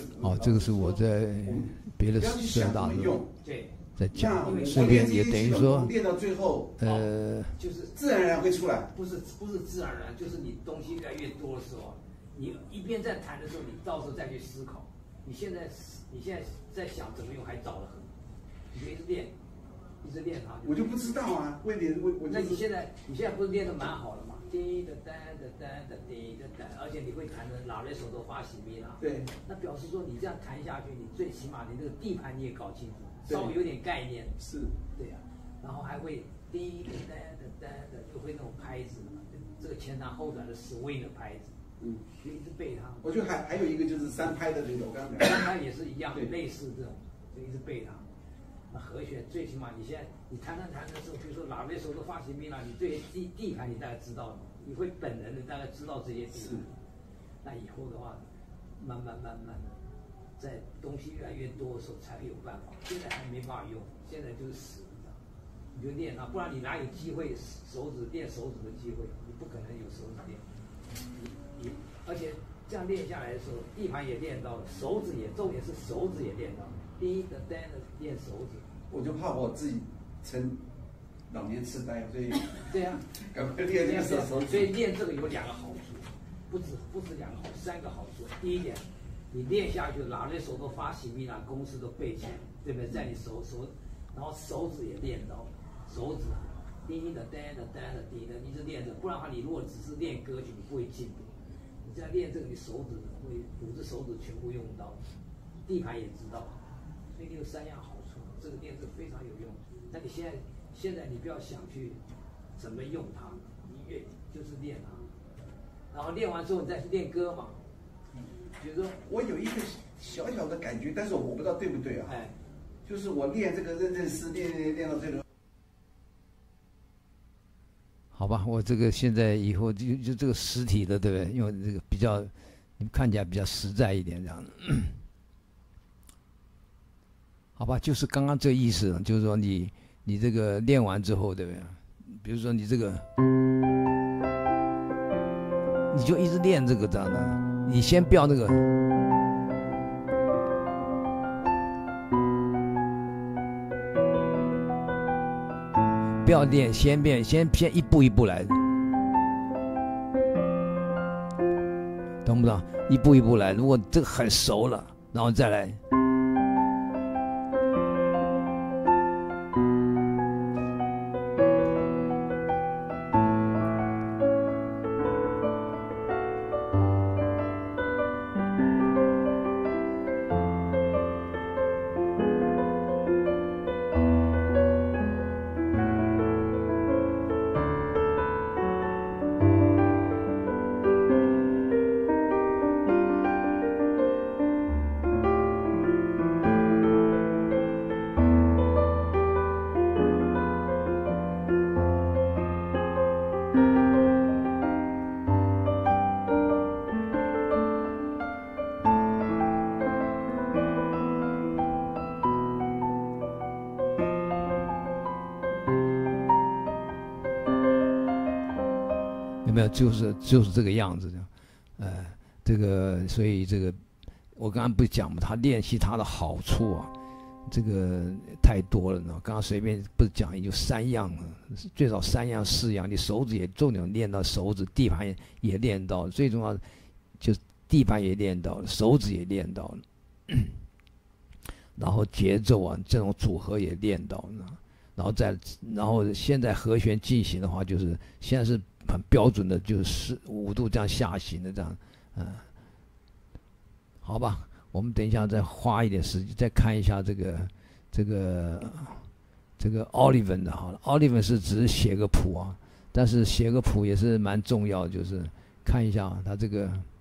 哦，这个是我在别的私人大陆在讲，顺便也等于说练到最后，就是自然而然会出来。 不是自然而然，就是你东西越来越多的时候，你一边在弹的时候，你到时候再去思考。你现在在想怎么用还早得很，你就一直练它。 我就不知道啊，我。 那你现在不是练得蛮好的吗？滴的哒的哒的滴的哒，而且你会弹的哪类手都发喜咪啦。 对。 那表示说你这样弹下去，你最起码你这个地盘你也搞清楚，稍微有点概念。 是。 对呀、然后还会滴的哒的哒的，就会那种拍子，这个前弹后转的 swing 的拍子。就一直背它。 我觉得还有一个就是三拍的这个，我刚才三拍也是一样，类似这种，就一直背它。那和弦最起码你现在你弹的时候，比如说哪类手都发行命了，你对地盘你大概知道，你会本能的大概知道这些地盘。那以后的话，慢慢的，在东西越来越多的时候才有办法。现在还没办法用，现在就是死的，你就练它，不然你哪有机会练手指的机会？你不可能有手指练。而且这样练下来的时候，地盘也练到了，重点是手指也练到了。第一的单的练手指。 我就怕我自己成老年痴呆，所以对呀， 赶快练这个手指。 所以练这个有两个好处，不止两个好，三个好处。第一点，你练下去，哪类手都发喜咪啦，公式都背起来，对不对？在你手，然后手指也练到，手指。第一的单的第一的，一直练着，不然的话，你如果只是练歌曲，你不会进步。你这样练这个，你手指会5只手指全部用到，地盘也知道，所以你有3样好处。这个练这个非常有用。那你现在你不要想去怎么用它，你就是练它，然后练完之后你再去练歌嘛。比如说， 我有一个小小的感觉，但是我不知道对不对啊？就是我练这个认真思练到这个。 好吧，我这个现在以后就这个实体的，对不对？因为这个比较，你们看起来比较实在一点，这样子。好吧，就是刚刚这意思，就是说你这个练完之后，对不对？比如说你这个，你就一直练这个这样的，你先不要那个。不要练，先一步一步来，懂不懂？一步一步来。如果这个很熟了，然后再来。有没有？就是这个样子的，这个所以这个我刚刚不是讲嘛，他练习他的好处啊，这个太多了呢。刚刚随便不是讲也就3样了，最少3样4样，你手指也重点练到手指，地盘也练到，最重要就是地盘也练到了，手指也练到了，然后节奏啊这种组合也练到了，然后现在和弦进行的话，就是现在是很标准的，就是5度这样下行的这样，好吧，我们等一下再花一点时间再看一下这个 Olivan 的好了 ，Olivan 是只是写个谱啊，但是写个谱也是蛮重要的，就是看一下他这个。